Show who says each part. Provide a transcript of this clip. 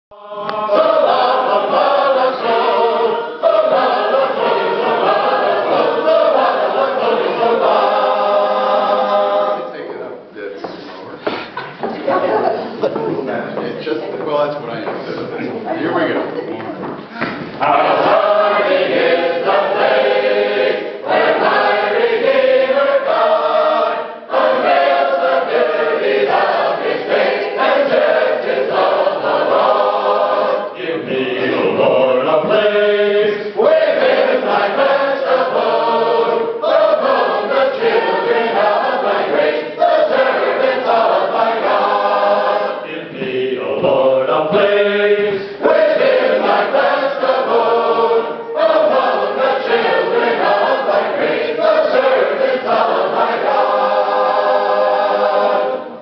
Speaker 1: Well, that's what I am. Here we go.
Speaker 2: Lord, a place which is my